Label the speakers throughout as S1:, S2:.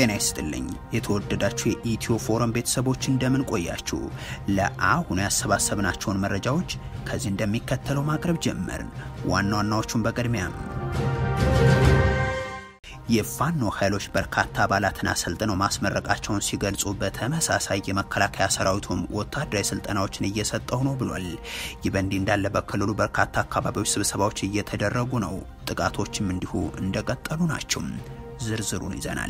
S1: ጤና ይስጥልኝ የተወደዳችሁ የኢትዮ ፎረም ቤተሰቦች እንደምን ቆያችሁ? ለአሁኑ ያሰባሰብናቸውን መረጃዎች ከዚህ እንደሚከተለው ማቅረብ ጀመርን። ዋና ዋናዎቹን በቅድሚያ የፋኖ ኃይሎች በርካታ አባላትን አሰልጥነው ማስመረቃቸውን ሲገልጹ በተመሳሳይ የመከላከያ ሰራዊቱም ወታደራዊ ስልጠናዎችን እየሰጠው ነው ብሏል። ይህ በእንዲህ እንዳለ በክልሉ በርካታ አካባቢዎች ስብሰባዎች እየተደረጉ ነው። ጥቃቶችም እንዲሁ እንደቀጠሉ ናቸው። ዝርዝሩን ይዘናል።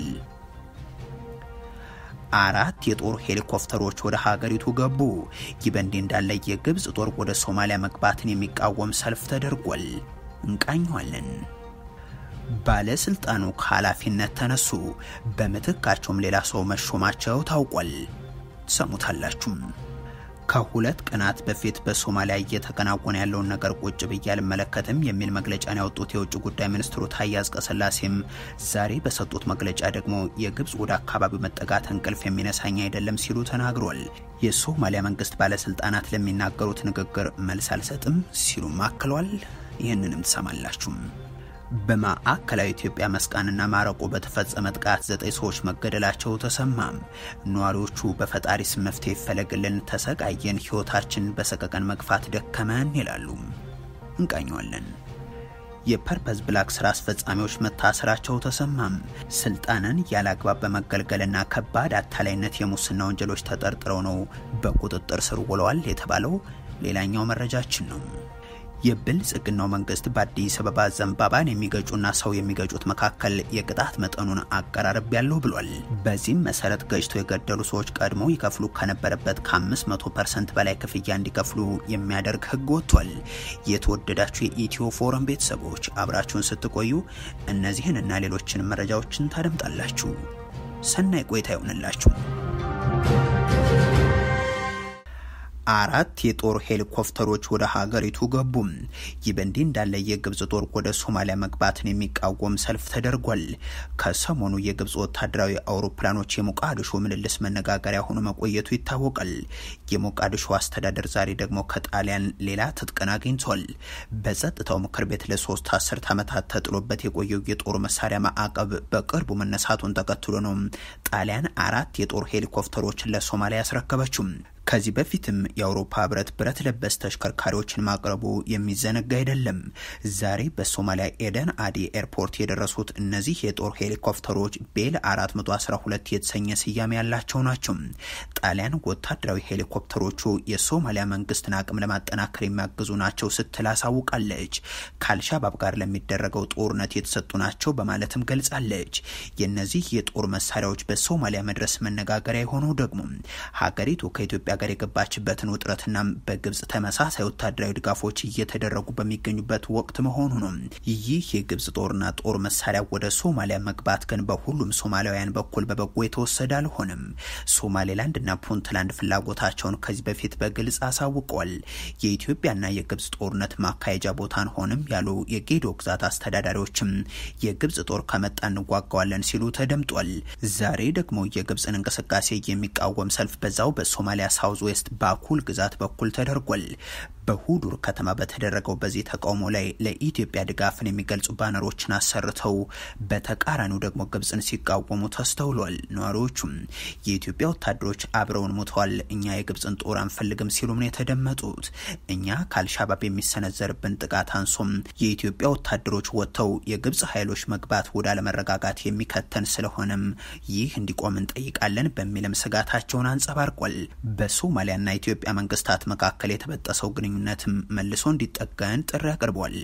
S1: 4 የጦር ሄሊኮፕተሮች ወደ ሀገሪቱ ገቡ። ይህ በእንዲህ እንዳለ የግብጽ ጦር ወደ ሶማሊያ መግባትን የሚቃወም ሰልፍ ተደርጓል። እንቃኘዋለን። ባለስልጣኑ ከኃላፊነት ተነሱ። በምትካቸውም ሌላ ሰው መሾማቸው ታውቋል። ሰሙታላችሁ። ከሁለት ቀናት በፊት በሶማሊያ እየተከናወነ ያለውን ነገር ቁጭ ብዬ አልመለከትም የሚል መግለጫን ያወጡት የውጭ ጉዳይ ሚኒስትሩ ታዬ አጽቀሥላሴም ዛሬ በሰጡት መግለጫ ደግሞ የግብጽ ወደ አካባቢው መጠጋት እንቅልፍ የሚነሳኝ አይደለም ሲሉ ተናግሯል። የሶማሊያ መንግስት ባለስልጣናት ለሚናገሩት ንግግር መልስ አልሰጥም ሲሉም አክሏል። ይህንንም ትሰማላችሁ። በማዕከላዊ ኢትዮጵያ መስቃንና ማረቆ በተፈጸመ ጥቃት 9 ሰዎች መገደላቸው ተሰማም። ነዋሪዎቹ በፈጣሪ ስም መፍትሄ ይፈለግልን፣ ተሰቃየን፣ ህይወታችን በሰቀቀን መግፋት ደከመን ይላሉ። እንቃኘዋለን። የፐርፐዝ ብላክ ስራ አስፈጻሚዎች መታሰራቸው ተሰማም። ስልጣንን ያላግባብ በመገልገልና ከባድ አታላይነት የሙስና ወንጀሎች ተጠርጥረው ነው በቁጥጥር ስር ውለዋል የተባለው ሌላኛው መረጃችን ነው። የብልጽግናው መንግስት በአዲስ አበባ ዘንባባን የሚገጩና ሰው የሚገጩት መካከል የቅጣት መጠኑን አቀራረብ ያለው ብሏል። በዚህም መሰረት ገጭተው የገደሉ ሰዎች ቀድሞ ይከፍሉ ከነበረበት ከ500% በላይ ክፍያ እንዲከፍሉ የሚያደርግ ህግ ወጥቷል። የተወደዳችሁ የኢትዮ ፎረም ቤተሰቦች አብራችሁን ስትቆዩ እነዚህን እና ሌሎችን መረጃዎችን ታደምጣላችሁ። ሰናይ ቆይታ ይሆንላችሁ። 4 የጦር ሄሊኮፕተሮች ወደ ሀገሪቱ ገቡ። ይህ በእንዲህ እንዳለ የግብጽ ጦር ወደ ሶማሊያ መግባትን የሚቃወም ሰልፍ ተደርጓል። ከሰሞኑ የግብጽ ወታደራዊ አውሮፕላኖች የሞቃዲሾ ምልልስ መነጋገሪያ ሆኖ መቆየቱ ይታወቃል። የሞቃዲሾ አስተዳደር ዛሬ ደግሞ ከጣሊያን ሌላ ትጥቅን አግኝቷል። በጸጥታው ምክር ቤት ለ3 አስርት ዓመታት ተጥሎበት የቆየው የጦር መሳሪያ ማዕቀብ በቅርቡ መነሳቱን ተከትሎ ነው ጣሊያን 4 የጦር ሄሊኮፕተሮችን ለሶማሊያ ያስረከበችው። ከዚህ በፊትም የአውሮፓ ህብረት ብረት ለበስ ተሽከርካሪዎችን ማቅረቡ የሚዘነጋ አይደለም። ዛሬ በሶማሊያ ኤደን አዲ ኤርፖርት የደረሱት እነዚህ የጦር ሄሊኮፕተሮች ቤል 412 የተሰኘ ስያሜ ያላቸው ናቸው። ጣሊያን ወታደራዊ ሄሊኮፕተሮቹ የሶማሊያ መንግስትን አቅም ለማጠናከር የሚያግዙ ናቸው ስትል አሳውቃለች። ከአልሻባብ ጋር ለሚደረገው ጦርነት የተሰጡ ናቸው በማለትም ገልጻለች። የነዚህ የጦር መሳሪያዎች በሶማሊያ መድረስ መነጋገሪያ የሆነው ደግሞ ሀገሪቱ ከኢትዮጵያ ጋር የገባችበትን ውጥረትና በግብጽ ተመሳሳይ ወታደራዊ ድጋፎች እየተደረጉ በሚገኙበት ወቅት መሆኑ ነው። ይህ የግብጽ ጦርና ጦር መሳሪያ ወደ ሶማሊያ መግባት ግን በሁሉም ሶማሊያውያን በኩል በበጎ የተወሰደ አልሆነም። ሶማሌላንድና ፑንትላንድ ፍላጎታቸውን ከዚህ በፊት በግልጽ አሳውቀዋል። የኢትዮጵያና የግብጽ ጦርነት ማካሄጃ ቦታን ሆንም ያሉ የጌዶ ግዛት አስተዳዳሪዎችም የግብጽ ጦር ከመጣ እንዋጋዋለን ሲሉ ተደምጧል። ዛሬ ደግሞ የግብጽን እንቅስቃሴ የሚቃወም ሰልፍ በዛው በሶማሊያ ሳውዝ ዌስት ባኩል ግዛት በኩል ተደርጓል። በሁዱር ከተማ በተደረገው በዚህ ተቃውሞ ላይ ለኢትዮጵያ ድጋፍን የሚገልጹ ባነሮችን አሰርተው በተቃራኒው ደግሞ ግብጽን ሲቃወሙ ተስተውሏል። ነዋሪዎቹም የኢትዮጵያ ወታደሮች አብረውን ሞተዋል፣ እኛ የግብጽን ጦር አንፈልግም ሲሉም ነው የተደመጡት። እኛ ከአልሻባብ የሚሰነዘርብን ጥቃት አንሶም የኢትዮጵያ ወታደሮች ወጥተው የግብጽ ኃይሎች መግባት ወደ አለመረጋጋት የሚከተን ስለሆነም ይህ እንዲቆም እንጠይቃለን በሚልም ስጋታቸውን አንጸባርቋል። በሶማሊያና ኢትዮጵያ መንግስታት መካከል የተበጠሰው ግንኙነትም መልሶ እንዲጠገን ጥሪ አቅርቧል።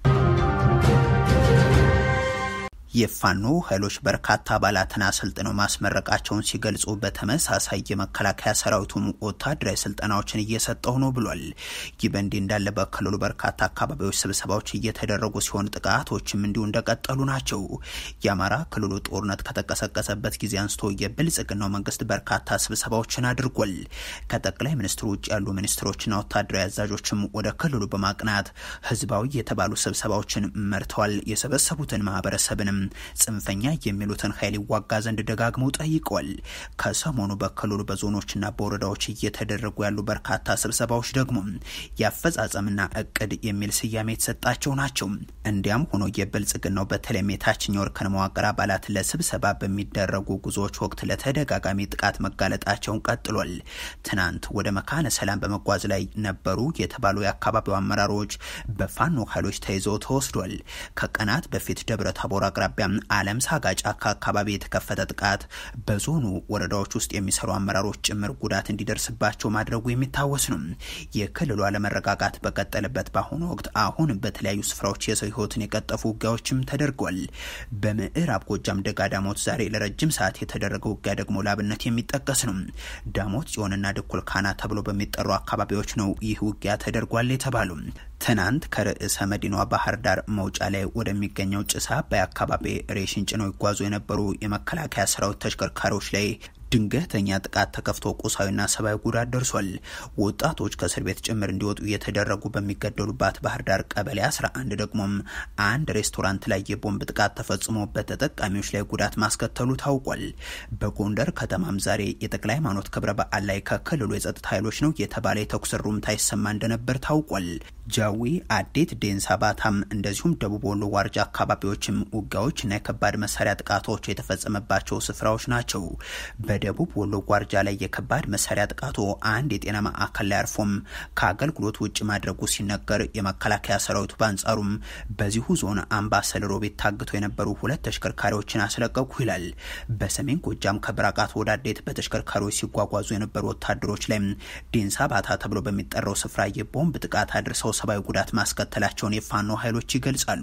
S1: የፋኖ ኃይሎች በርካታ አባላትን አሰልጥነው ማስመረቃቸውን ሲገልጹ በተመሳሳይ የመከላከያ ሰራዊቱም ወታደራዊ ስልጠናዎችን እየሰጠው ነው ብሏል። ይህ በእንዲህ እንዳለ በክልሉ በርካታ አካባቢዎች ስብሰባዎች እየተደረጉ ሲሆን ጥቃቶችም እንዲሁ እንደቀጠሉ ናቸው። የአማራ ክልሉ ጦርነት ከተቀሰቀሰበት ጊዜ አንስቶ የብልጽግናው መንግስት በርካታ ስብሰባዎችን አድርጓል። ከጠቅላይ ሚኒስትሩ ውጭ ያሉ ሚኒስትሮችና ወታደራዊ አዛዦችም ወደ ክልሉ በማቅናት ህዝባዊ የተባሉ ስብሰባዎችን መርተዋል። የሰበሰቡትን ማህበረሰብንም ጽንፈኛ የሚሉትን ኃይል ይዋጋ ዘንድ ደጋግመው ጠይቀዋል። ከሰሞኑ በክልሉ በዞኖችና በወረዳዎች እየተደረጉ ያሉ በርካታ ስብሰባዎች ደግሞ ያፈጻጸምና እቅድ የሚል ስያሜ የተሰጣቸው ናቸው። እንዲያም ሆኖ የብልጽግናው በተለይም የታችኛው እርከን መዋቅር አባላት ለስብሰባ በሚደረጉ ጉዞዎች ወቅት ለተደጋጋሚ ጥቃት መጋለጣቸውን ቀጥሏል። ትናንት ወደ መካነ ሰላም በመጓዝ ላይ ነበሩ የተባሉ የአካባቢው አመራሮች በፋኖ ኃይሎች ተይዘው ተወስዷል። ከቀናት በፊት ደብረ ታቦር አቅራቢያ አለም ሳጋጫ አካባቢ የተከፈተ ጥቃት በዞኑ ወረዳዎች ውስጥ የሚሰሩ አመራሮች ጭምር ጉዳት እንዲደርስባቸው ማድረጉ የሚታወስ ነው። የክልሉ አለመረጋጋት በቀጠለበት በአሁኑ ወቅት አሁን በተለያዩ ስፍራዎች የሰው ህይወትን የቀጠፉ ውጊያዎችም ተደርጓል። በምዕራብ ጎጃም ደጋዳሞት ዛሬ ለረጅም ሰዓት የተደረገው ውጊያ ደግሞ ላብነት የሚጠቀስ ነው። ዳሞት ጽዮንና ድኩል ካና ተብሎ በሚጠሩ አካባቢዎች ነው ይህ ውጊያ ተደርጓል የተባሉ። ትናንት ከርዕሰ መዲናዋ ባህር ዳር መውጫ ላይ ወደሚገኘው ጭሳ አባይ አካባቢ ሬሽን ጭነው ይጓዙ የነበሩ የመከላከያ ሰራዊት ተሽከርካሪዎች ላይ ድንገተኛ ጥቃት ተከፍቶ ቁሳዊና ሰብአዊ ጉዳት ደርሷል። ወጣቶች ከእስር ቤት ጭምር እንዲወጡ እየተደረጉ በሚገደሉባት ባህር ዳር ቀበሌ 11 ደግሞ አንድ ሬስቶራንት ላይ የቦምብ ጥቃት ተፈጽሞ በተጠቃሚዎች ላይ ጉዳት ማስከተሉ ታውቋል። በጎንደር ከተማም ዛሬ የጠቅላይ ሃይማኖት ክብረ በዓል ላይ ከክልሉ የጸጥታ ኃይሎች ነው የተባለ የተኩስ ሩምታ ይሰማ እንደነበር ታውቋል። ጃዊ፣ አዴት፣ ዴንሳ፣ ባታም እንደዚሁም ደቡብ ወሎ ዋርጃ አካባቢዎችም ውጊያዎችና የከባድ መሳሪያ ጥቃቶች የተፈጸመባቸው ስፍራዎች ናቸው። በደቡብ ወሎ ዋርጃ ላይ የከባድ መሳሪያ ጥቃቱ አንድ የጤና ማዕከል ላይ አርፎም ከአገልግሎት ውጭ ማድረጉ ሲነገር የመከላከያ ሰራዊቱ በአንጻሩም በዚሁ ዞን አምባሰል ሮቤት ታግተው የነበሩ 2 ተሽከርካሪዎችን አስለቀቁ ይላል። በሰሜን ጎጃም ከብራቃት ወደ አዴት በተሽከርካሪዎች ሲጓጓዙ የነበሩ ወታደሮች ላይ ዴንሳ ባታ ተብሎ በሚጠራው ስፍራ የቦምብ ጥቃት አድርሰው ሰብአዊ ጉዳት ማስከተላቸውን የፋኖ ኃይሎች ይገልጻሉ።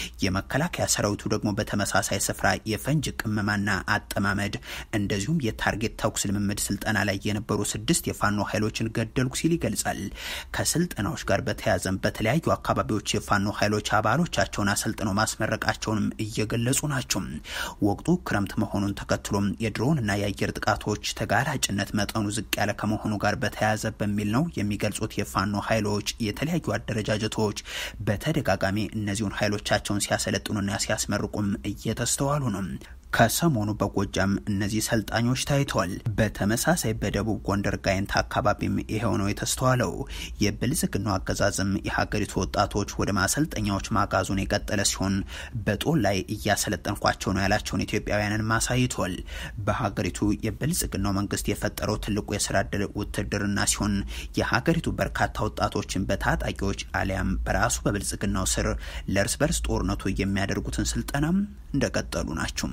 S1: የመከላከያ ሰራዊቱ ደግሞ በተመሳሳይ ስፍራ የፈንጅ ቅመማና አጠማመድ እንደዚሁም የታርጌት ተኩስ ልምምድ ስልጠና ላይ የነበሩ 6 የፋኖ ኃይሎችን ገደልኩ ሲል ይገልጻል። ከስልጠናዎች ጋር በተያያዘም በተለያዩ አካባቢዎች የፋኖ ኃይሎች አባሎቻቸውን አሰልጥነው ማስመረቃቸውንም እየገለጹ ናቸው። ወቅቱ ክረምት መሆኑን ተከትሎም የድሮንና የአየር ጥቃቶች ተጋላጭነት መጠኑ ዝቅ ያለ ከመሆኑ ጋር በተያያዘ በሚል ነው የሚገልጹት የፋኖ ኃይሎች የተለያዩ አደረጃጀቶች በተደጋጋሚ እነዚሁን ኃይሎቻቸውን ሲያሰለጥኑና ሲያስመርቁም እየተስተዋሉ ነው። ከሰሞኑ በጎጃም እነዚህ ሰልጣኞች ታይተዋል። በተመሳሳይ በደቡብ ጎንደር ጋይንት አካባቢም ይሄው ነው የተስተዋለው። የብልጽግናው አገዛዝም የሀገሪቱ ወጣቶች ወደ ማሰልጠኛዎች ማጋዙን የቀጠለ ሲሆን በጦር ላይ እያሰለጠንኳቸው ነው ያላቸውን ኢትዮጵያውያንን ማሳይቷል። በሀገሪቱ የብልጽግናው መንግስት የፈጠረው ትልቁ የስራ ዕድል ውትድርና ሲሆን የሀገሪቱ በርካታ ወጣቶችን በታጣቂዎች አሊያም በራሱ በብልጽግናው ስር ለእርስ በርስ ጦርነቱ የሚያደርጉትን ስልጠናም እንደቀጠሉ ናቸው።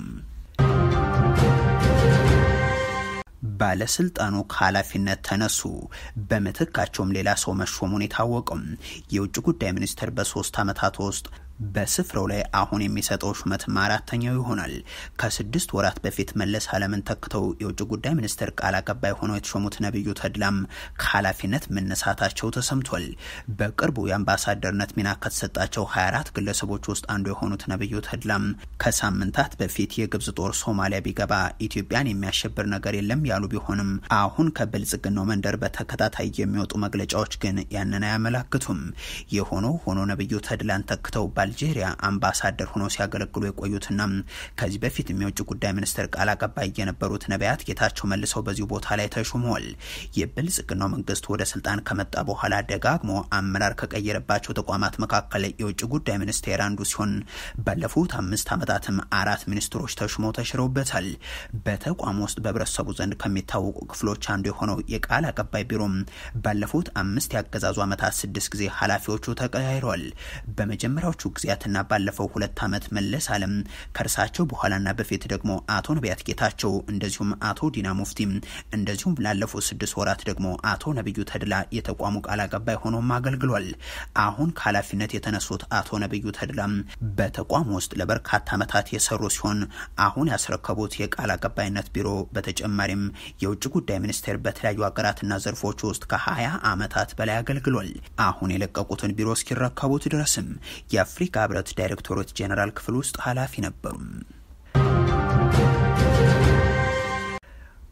S1: ባለስልጣኑ ከኃላፊነት ተነሱ። በምትካቸውም ሌላ ሰው መሾሙን የታወቀው የውጭ ጉዳይ ሚኒስቴር በ3 ዓመታት ውስጥ በስፍራው ላይ አሁን የሚሰጠው ሹመት 4ኛው ይሆናል። ከ6 ወራት በፊት መለስ አለምን ተክተው የውጭ ጉዳይ ሚኒስቴር ቃል አቀባይ ሆነው የተሾሙት ነብዩ ተድላም ከኃላፊነት መነሳታቸው ተሰምቷል። በቅርቡ የአምባሳደርነት ሚና ከተሰጣቸው 24 ግለሰቦች ውስጥ አንዱ የሆኑት ነብዩ ተድላም ከሳምንታት በፊት የግብጽ ጦር ሶማሊያ ቢገባ ኢትዮጵያን የሚያሸብር ነገር የለም ያሉ ቢሆንም አሁን ከብልጽግናው መንደር በተከታታይ የሚወጡ መግለጫዎች ግን ያንን አያመላክቱም። የሆነው ሆኖ ነብዩ ተድላን ተክተው አልጄሪያ አምባሳደር ሆኖ ሲያገለግሉ የቆዩትና ከዚህ በፊት የውጭ ጉዳይ ሚኒስቴር ቃል አቀባይ የነበሩት ነቢያት ጌታቸው መልሰው በዚሁ ቦታ ላይ ተሾመዋል። የብልጽግናው መንግስት ወደ ስልጣን ከመጣ በኋላ ደጋግሞ አመራር ከቀየረባቸው ተቋማት መካከል የውጭ ጉዳይ ሚኒስቴር አንዱ ሲሆን ባለፉት 5 ዓመታትም 4 ሚኒስትሮች ተሾመው ተሽረውበታል። በተቋም ውስጥ በህብረተሰቡ ዘንድ ከሚታወቁ ክፍሎች አንዱ የሆነው የቃል አቀባይ ቢሮም ባለፉት 5 ያገዛዙ ዓመታት 6 ጊዜ ኃላፊዎቹ ተቀያይረዋል። በመጀመሪያዎቹ ጊዜያትና ባለፈው 2 ዓመት መለስ አለም ከርሳቸው በኋላና በፊት ደግሞ አቶ ነቢያት ጌታቸው እንደዚሁም አቶ ዲና ሙፍቲ እንደዚሁም ላለፉት 6 ወራት ደግሞ አቶ ነብዩ ተድላ የተቋሙ ቃል አቀባይ ሆኖም አገልግሏል። አሁን ከኃላፊነት የተነሱት አቶ ነብዩ ተድላ በተቋም ውስጥ ለበርካታ ዓመታት የሰሩ ሲሆን አሁን ያስረከቡት የቃል አቀባይነት ቢሮ በተጨማሪም የውጭ ጉዳይ ሚኒስቴር በተለያዩ ሀገራትና ዘርፎች ውስጥ ከ20 ዓመታት በላይ አገልግሏል። አሁን የለቀቁትን ቢሮ እስኪረከቡት ድረስም የአፍሪካ ህብረት ዳይሬክቶሬት ጄኔራል ክፍል ውስጥ ኃላፊ ነበሩ።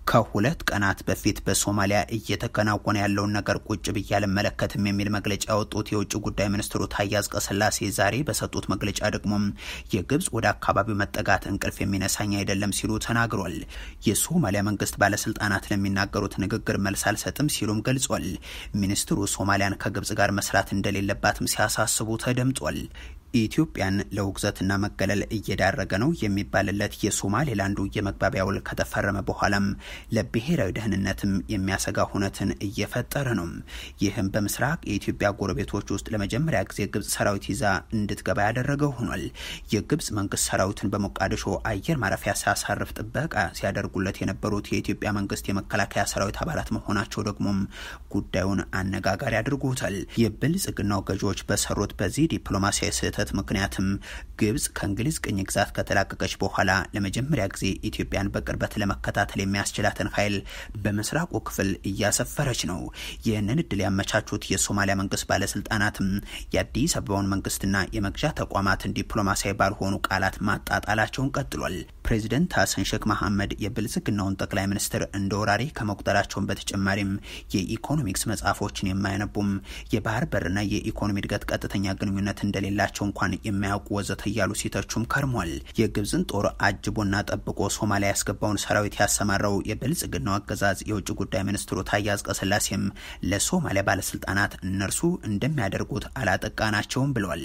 S1: ከሁለት ቀናት በፊት በሶማሊያ እየተከናወነ ያለውን ነገር ቁጭ ብዬ አልመለከትም የሚል መግለጫ ያወጡት የውጭ ጉዳይ ሚኒስትሩ ታዬ አጽቀሥላሴ ዛሬ በሰጡት መግለጫ ደግሞ የግብጽ ወደ አካባቢው መጠጋት እንቅልፍ የሚነሳኝ አይደለም ሲሉ ተናግሯል። የሶማሊያ መንግስት ባለስልጣናት ለሚናገሩት ንግግር መልስ አልሰጥም ሲሉም ገልጿል። ሚኒስትሩ ሶማሊያን ከግብጽ ጋር መስራት እንደሌለባትም ሲያሳስቡ ተደምጧል። ኢትዮጵያን ለውግዘትና መገለል እየዳረገ ነው የሚባልለት የሶማሌላንዱ የመግባቢያ ውል ከተፈረመ በኋላም ለብሔራዊ ደህንነትም የሚያሰጋ ሁነትን እየፈጠረ ነው። ይህም በምስራቅ የኢትዮጵያ ጎረቤቶች ውስጥ ለመጀመሪያ ጊዜ ግብጽ ሰራዊት ይዛ እንድትገባ ያደረገው ሆኗል። የግብጽ መንግስት ሰራዊትን በሞቃዲሾ አየር ማረፊያ ሲያሳርፍ ጥበቃ ሲያደርጉለት የነበሩት የኢትዮጵያ መንግስት የመከላከያ ሰራዊት አባላት መሆናቸው ደግሞም ጉዳዩን አነጋጋሪ አድርጎታል። የብልጽግናው ገዢዎች በሰሩት በዚህ ዲፕሎማሲያዊ ምክንያትም ግብጽ ከእንግሊዝ ቅኝ ግዛት ከተላቀቀች በኋላ ለመጀመሪያ ጊዜ ኢትዮጵያን በቅርበት ለመከታተል የሚያስችላትን ኃይል በምስራቁ ክፍል እያሰፈረች ነው። ይህንን እድል ያመቻቹት የሶማሊያ መንግስት ባለስልጣናትም የአዲስ አበባውን መንግስትና የመግዣ ተቋማትን ዲፕሎማሲያዊ ባልሆኑ ቃላት ማጣጣላቸውን ቀጥሏል። ፕሬዚደንት ሐሰን ሼክ መሐመድ የብልጽግናውን ጠቅላይ ሚኒስትር እንደ ወራሪ ከመቁጠራቸውን በተጨማሪም የኢኮኖሚክስ መጽሐፎችን የማያነቡም የባህር በርና የኢኮኖሚ እድገት ቀጥተኛ ግንኙነት እንደሌላቸው እንኳን የማያውቁ ወዘተ እያሉ ሲተቹም ከርሟል። የግብጽን ጦር አጅቦና ጠብቆ ሶማሊያ ያስገባውን ሰራዊት ያሰማራው የብልጽግናው አገዛዝ የውጭ ጉዳይ ሚኒስትሩ ታዬ አጽቀሥላሴም ለሶማሊያ ባለስልጣናት እነርሱ እንደሚያደርጉት አላጠቃናቸውም ብለዋል።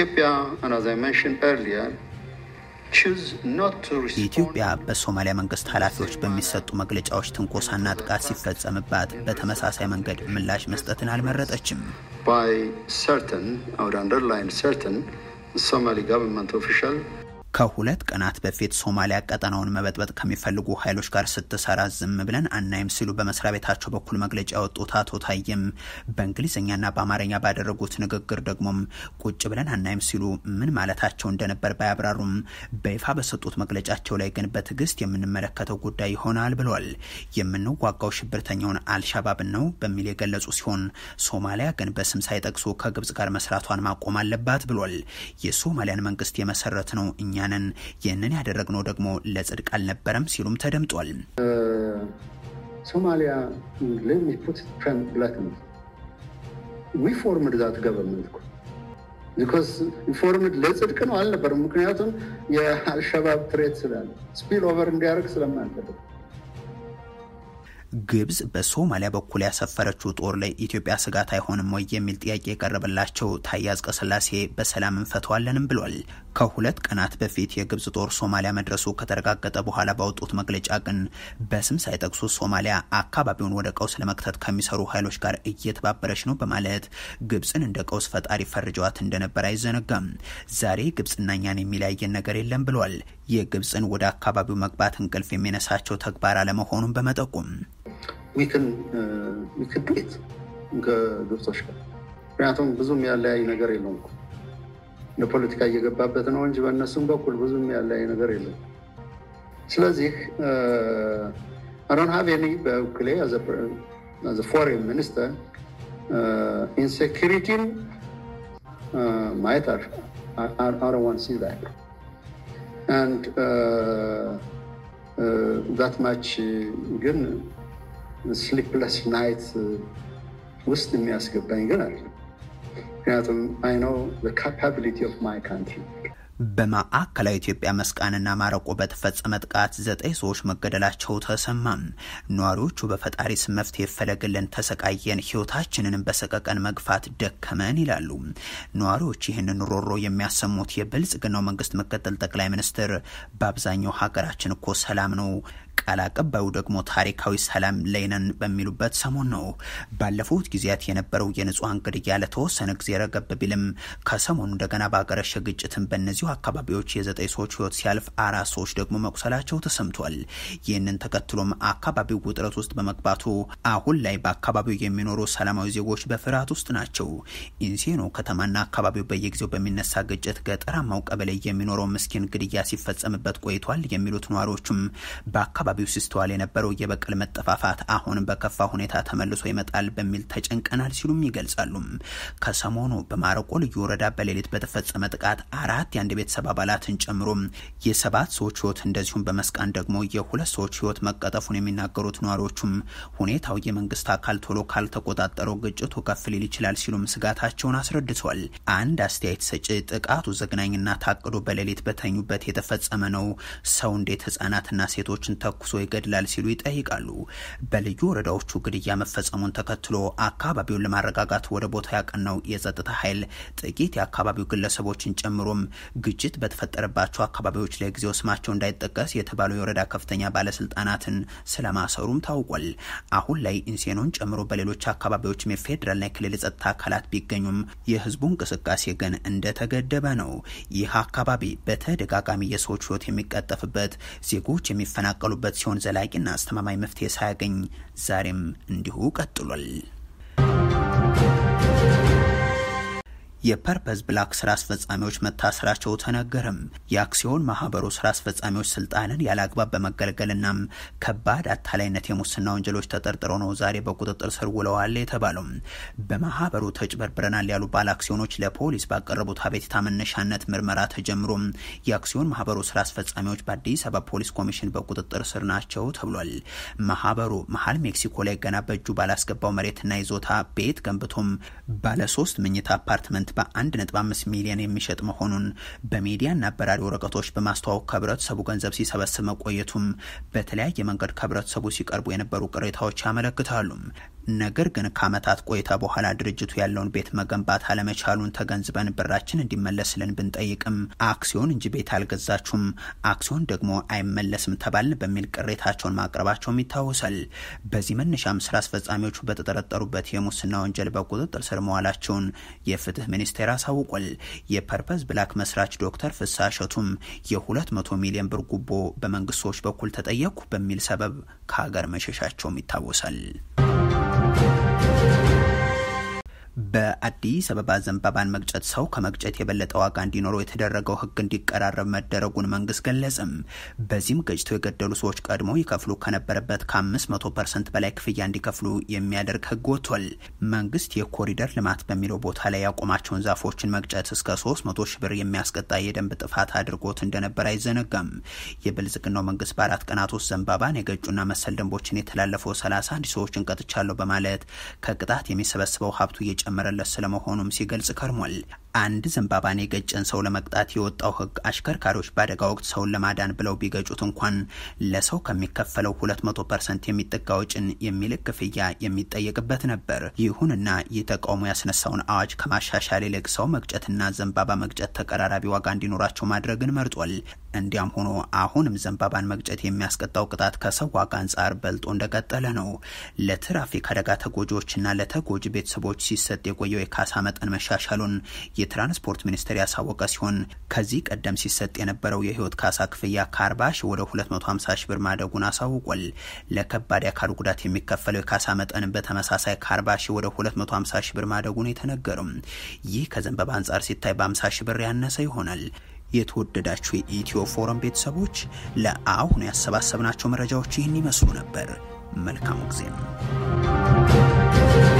S1: ኢትዮጵያ በሶማሊያ መንግስት ኃላፊዎች በሚሰጡ መግለጫዎች ትንኮሳና ጥቃት ሲፈጸምባት በተመሳሳይ መንገድ ምላሽ መስጠትን አልመረጠችም።
S2: by certain, I would underline certain, Somali government official
S1: ከሁለት ቀናት በፊት ሶማሊያ ቀጠናውን መበጥበጥ ከሚፈልጉ ኃይሎች ጋር ስትሰራ ዝም ብለን አናይም ሲሉ በመስሪያ ቤታቸው በኩል መግለጫ ያወጡት አቶ ታዬም በእንግሊዝኛና በአማርኛ ባደረጉት ንግግር ደግሞም ቁጭ ብለን አናይም ሲሉ ምን ማለታቸው እንደነበር ባያብራሩም በይፋ በሰጡት መግለጫቸው ላይ ግን በትዕግስት የምንመለከተው ጉዳይ ይሆናል ብለዋል። የምንዋጋው ሽብርተኛውን አልሻባብን ነው በሚል የገለጹ ሲሆን ሶማሊያ ግን በስም ሳይጠቅሱ ከግብጽ ጋር መስራቷን ማቆም አለባት ብለዋል። የሶማሊያን መንግስት የመሰረት ነው እኛንን ይህንን ያደረግነው ደግሞ ለጽድቅ አልነበረም ሲሉም ተደምጧል።
S2: ሶማሊያ let me put it bluntly, we formed that government because we formed ለጽድቅ ነው አልነበረም። ምክንያቱም የአልሻባብ ትሬት ስላለ ስፒል ኦቨር እንዲያደርግ ስለማንፈልግ
S1: ግብጽ በሶማሊያ በኩል ያሰፈረችው ጦር ላይ ኢትዮጵያ ስጋት አይሆንም ወይ የሚል ጥያቄ የቀረበላቸው ታዬ አጽቀሥላሴ በሰላም እንፈተዋለንም ብሏል። ከሁለት ቀናት በፊት የግብጽ ጦር ሶማሊያ መድረሱ ከተረጋገጠ በኋላ ባወጡት መግለጫ ግን በስም ሳይጠቅሱ ሶማሊያ አካባቢውን ወደ ቀውስ ለመክተት ከሚሰሩ ኃይሎች ጋር እየተባበረች ነው በማለት ግብጽን እንደ ቀውስ ፈጣሪ ፈርጀዋት እንደነበር አይዘነጋም። ዛሬ ግብጽና እኛን የሚለያየን ነገር የለም ብሏል። የግብጽን ወደ አካባቢው መግባት እንቅልፍ የሚነሳቸው ተግባር አለመሆኑን በመጠቆም
S2: we can do it ግብጾች ጋር ምክንያቱም ብዙም ያለያይ ነገር የለውም። ለፖለቲካ እየገባበት ነው እንጂ በእነሱም በኩል ብዙም ያለያይ ነገር የለውም። ስለዚህ I don't have any በኩሌ as a foreign minister insecurity might I don't want to see that and that much ግን sleepless night ውስጥ የሚያስገባኝ ግን አለ። ምክንያቱም I know the capability of my country
S1: በማዕከላዊ ኢትዮጵያ መስቃንና ማረቆ በተፈጸመ ጥቃት 9 ሰዎች መገደላቸው ተሰማም። ነዋሪዎቹ በፈጣሪ ስም መፍትሄ ፈለግልን ተሰቃየን ህይወታችንንም በሰቀቀን መግፋት ደከመን ይላሉ። ነዋሪዎች ይህንን ሮሮ የሚያሰሙት የብልጽግናው መንግስት ምክትል ጠቅላይ ሚኒስትር በአብዛኛው ሀገራችን እኮ ሰላም ነው ቃል አቀባዩ ደግሞ ታሪካዊ ሰላም ላይ ነን በሚሉበት ሰሞን ነው። ባለፉት ጊዜያት የነበረው የንጹሃን ግድያ ለተወሰነ ጊዜ ረገብ ቢልም ከሰሞኑ እንደገና ባገረሸ ግጭትን በእነዚሁ አካባቢዎች የ9 ሰዎች ህይወት ሲያልፍ 4 ሰዎች ደግሞ መቁሰላቸው ተሰምቷል። ይህንን ተከትሎም አካባቢው ውጥረት ውስጥ በመግባቱ አሁን ላይ በአካባቢው የሚኖሩ ሰላማዊ ዜጎች በፍርሃት ውስጥ ናቸው። ኢንሴኖ ከተማና አካባቢው በየጊዜው በሚነሳ ግጭት ገጠራማው ቀበሌ የሚኖረው ምስኪን ግድያ ሲፈጸምበት ቆይቷል የሚሉት ነዋሪዎችም በአካባቢው በአካባቢው ሲስተዋል የነበረው የበቀል መጠፋፋት አሁን በከፋ ሁኔታ ተመልሶ ይመጣል በሚል ተጨንቀናል ሲሉም ይገልጻሉ። ከሰሞኑ በማረቆ ልዩ ወረዳ በሌሊት በተፈጸመ ጥቃት 4 የአንድ ቤተሰብ አባላትን ጨምሮ የ7 ሰዎች ህይወት እንደዚሁም በመስቃን ደግሞ የ2 ሰዎች ህይወት መቀጠፉን የሚናገሩት ነዋሪዎቹም ሁኔታው የመንግስት አካል ቶሎ ካልተቆጣጠረው ግጭቱ ከፍ ሊል ይችላል ሲሉም ስጋታቸውን አስረድተዋል። አንድ አስተያየት ሰጪ ጥቃቱ ዘግናኝና ታቅዶ በሌሊት በተኙበት የተፈጸመ ነው፣ ሰው እንዴት ህጻናትና ሴቶችን ተኩሶ ይገድላል ሲሉ ይጠይቃሉ። በልዩ ወረዳዎቹ ግድያ መፈጸሙን ተከትሎ አካባቢውን ለማረጋጋት ወደ ቦታ ያቀናው የጸጥታ ኃይል ጥቂት የአካባቢው ግለሰቦችን ጨምሮም ግጭት በተፈጠረባቸው አካባቢዎች ለጊዜው ስማቸው እንዳይጠቀስ የተባሉ የወረዳ ከፍተኛ ባለስልጣናትን ስለማሰሩም ታውቋል። አሁን ላይ ኢንሴኖን ጨምሮ በሌሎች አካባቢዎችም የፌዴራልና የክልል ጸጥታ አካላት ቢገኙም የህዝቡ እንቅስቃሴ ግን እንደተገደበ ነው። ይህ አካባቢ በተደጋጋሚ የሰዎች ህይወት የሚቀጠፍበት ዜጎች የሚፈናቀሉበት ሲሆን ዘላቂና አስተማማኝ መፍትሄ ሳያገኝ ዛሬም እንዲሁ ቀጥሏል። የፐርፐዝ ብላክ ስራ አስፈጻሚዎች መታሰራቸው ተነገረም። የአክሲዮን ማህበሩ ስራ አስፈጻሚዎች ስልጣንን ያለአግባብ በመገልገልና ከባድ አታላይነት የሙስና ወንጀሎች ተጠርጥረው ነው ዛሬ በቁጥጥር ስር ውለዋል የተባለው። በማህበሩ ተጭበርብረናል ያሉ ባለ አክሲዮኖች ለፖሊስ ባቀረቡት አቤቱታ መነሻነት ምርመራ ተጀምሮ የአክሲዮን ማህበሩ ስራ አስፈጻሚዎች በአዲስ አበባ ፖሊስ ኮሚሽን በቁጥጥር ስር ናቸው ተብሏል። ማህበሩ መሀል ሜክሲኮ ላይ ገና በእጁ ባላስገባው መሬትና ይዞታ ቤት ገንብቶም ባለ 3 መኝታ አፓርትመንት በ1.5 ሚሊዮን የሚሸጥ መሆኑን በሚዲያና አበራሪ ወረቀቶች በማስተዋወቅ ከህብረተሰቡ ገንዘብ ሲሰበስብ መቆየቱም በተለያየ መንገድ ከህብረተሰቡ ሲቀርቡ የነበሩ ቅሬታዎች ያመለክታሉ። ነገር ግን ከዓመታት ቆይታ በኋላ ድርጅቱ ያለውን ቤት መገንባት አለመቻሉን ተገንዝበን ብራችን እንዲመለስልን ብንጠይቅም አክሲዮን እንጂ ቤት አልገዛችሁም፣ አክሲዮን ደግሞ አይመለስም ተባልን በሚል ቅሬታቸውን ማቅረባቸውም ይታወሳል። በዚህ መነሻም ስራ አስፈጻሚዎቹ በተጠረጠሩበት የሙስና ወንጀል በቁጥጥር ስር መዋላቸውን የፍትህ ሚኒስቴር አሳውቋል። የፐርፐዝ ብላክ መስራች ዶክተር ፍስሐ እሸቱም የ200 ሚሊዮን ብር ጉቦ በመንግስት ሰዎች በኩል ተጠየቁ በሚል ሰበብ ከሀገር መሸሻቸውም ይታወሳል። በአዲስ አበባ ዘንባባን መግጨት ሰው ከመግጨት የበለጠ ዋጋ እንዲኖረው የተደረገው ህግ እንዲቀራረብ መደረጉን መንግስት ገለጸም። በዚህም ገጭተው የገደሉ ሰዎች ቀድሞ ይከፍሉ ከነበረበት ከ500% በላይ ክፍያ እንዲከፍሉ የሚያደርግ ህግ ወጥቷል። መንግስት የኮሪደር ልማት በሚለው ቦታ ላይ ያቆማቸውን ዛፎችን መግጨት እስከ 300 ሺህ ብር የሚያስቀጣ የደንብ ጥፋት አድርጎት እንደነበር አይዘነጋም። የብልጽግናው መንግስት በ4 ቀናት ውስጥ ዘንባባን የገጩና መሰል ደንቦችን የተላለፈው 31 ሰዎችን ቀጥቻለሁ በማለት ከቅጣት የሚሰበስበው ሀብቱ መረለስ ስለመሆኑም ሲገልጽ ከርሟል። አንድ ዘንባባን የገጨን ሰው ለመቅጣት የወጣው ህግ አሽከርካሪዎች በአደጋ ወቅት ሰውን ለማዳን ብለው ቢገጩት እንኳን ለሰው ከሚከፈለው 200% የሚጠጋ ወጪን የሚልክ ክፍያ የሚጠየቅበት ነበር። ይሁንና ይህ ተቃውሞ ያስነሳውን አዋጅ ከማሻሻል ይልቅ ሰው መግጨትና ዘንባባ መግጨት ተቀራራቢ ዋጋ እንዲኖራቸው ማድረግን መርጧል። እንዲያም ሆኖ አሁንም ዘንባባን መግጨት የሚያስቀጣው ቅጣት ከሰው ዋጋ አንጻር በልጦ እንደቀጠለ ነው። ለትራፊክ አደጋ ተጎጂዎችና ለተጎጂ ቤተሰቦች ሲሰጥ የቆየው የካሳ መጠን መሻሻሉን የትራንስፖርት ሚኒስቴር ያሳወቀ ሲሆን ከዚህ ቀደም ሲሰጥ የነበረው የህይወት ካሳ ክፍያ ከ40 ሺህ ወደ 250 ሺህ ብር ማደጉን አሳውቋል። ለከባድ የአካል ጉዳት የሚከፈለው የካሳ መጠን በተመሳሳይ ከ40 ሺህ ወደ 250 ሺህ ብር ማደጉን የተነገረው ይህ ከዘንባባ አንጻር ሲታይ በ50 ሺህ ብር ያነሰ ይሆናል። የተወደዳችሁ የኢትዮ ፎረም ቤተሰቦች ለአሁኑ ያሰባሰብናቸው መረጃዎች ይህን ይመስሉ ነበር። መልካም ጊዜ ነው።